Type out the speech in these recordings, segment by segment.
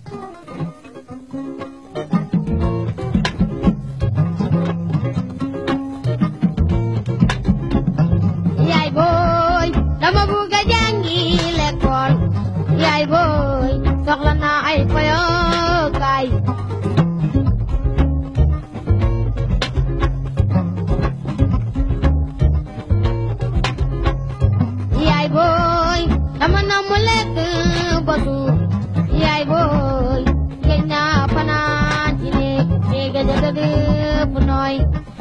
yaay booy dama bugg a jàngi l'école yaay booy soxla naa ay foyokaay yaay booy dama namm lekk ba suur yaay booy gëj naa fanaan ci néeg néega ja dëgg fu nooy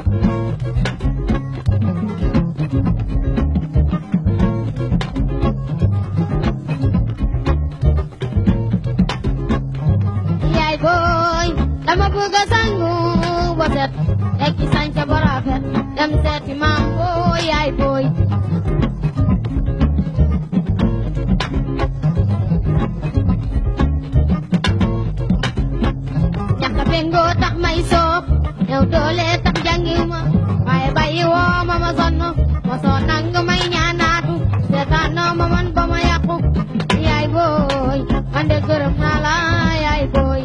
yaay booy dama bëgg a sangu ba set tekki sañca ba rafet dem seeti maam booy yaay booy ñàkk a bengoo tax may soob yow doole tax jàngiwuma waaye bàyyi woo ma ma sonn ma soo nang may ñaanaatu seetaan ma man ba ma yàqu yaay booy man de gërëm naa la yaay booy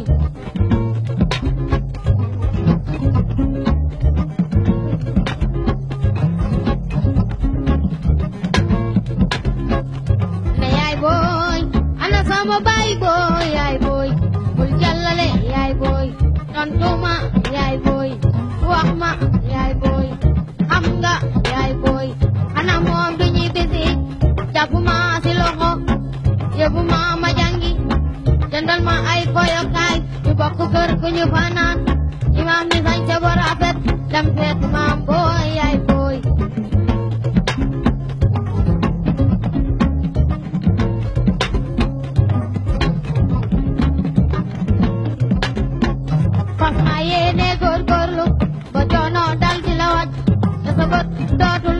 ne yaay booy ana sama baay booy yaay booy bul jàllale yaay booy tontu ma yaay booy wax ma yaay booy xam nga yaay booy ana moom du ñuy bisi jàpp ma si loxo yóbbu ma ma jàngi jëndal ma ay koyokaay ñu bokk kër gu ñu fanaan imaam ni sañ ca ba rafet dem feet maam booy yaay booy fas naa yéene góorgóorlu ba coono dal di la wàcc te sa bët dootul